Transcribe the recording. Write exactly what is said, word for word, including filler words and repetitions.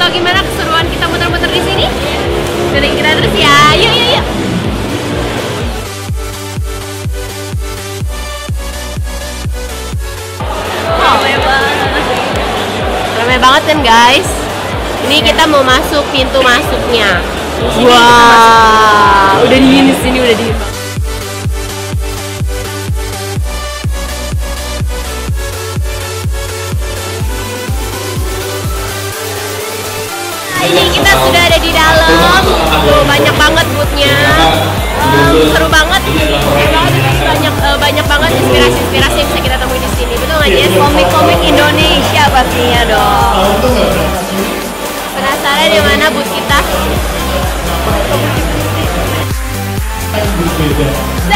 tahu gimana keseruan kita muter-muter di sini? Dengerin kita terus ya. Yuk, yuk, yuk. Ramai banget. Ramai banget kan guys? Ini kita mau masuk pintu masuknya. Wah, wow, udah dingin di sini, udah dingin banget. Ini kita sudah ada di dalam. Tuh, banyak banget boothnya. Um, seru banget. Banyak uh, banyak banget inspirasi-inspirasi yang bisa kita temui di sini. Betul nggak Jess? Komik-komik Indonesia pastinya dong. Penasaran di mana booth kita?